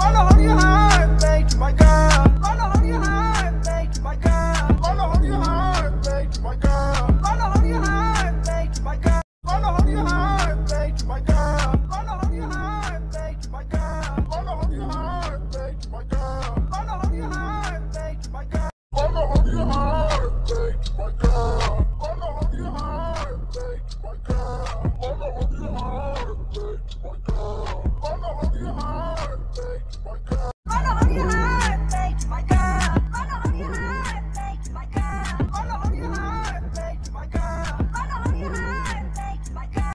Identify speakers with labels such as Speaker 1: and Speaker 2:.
Speaker 1: Wanna hold your heart, baby, my girl. Wanna hold your heart, baby, my girl. Wanna hold your heart, baby, my girl. Wanna hold your heart, baby, my girl. Wanna hold your heart, baby, my girl. Wanna hold your heart, baby, my girl. Wanna hold your heart, baby, my girl. Wanna hold your heart, baby, my girl. Wanna hold your heart, baby, my girl. Wanna hold your heart, baby, my girl. Wanna hold your heart, baby, my girl. Wanna hold your heart, baby, my girl. Wanna hold your heart, baby, my girl. Wanna hold your heart, baby, my girl. Wanna hold your heart, baby, my girl. Wanna hold your heart, baby, my girl.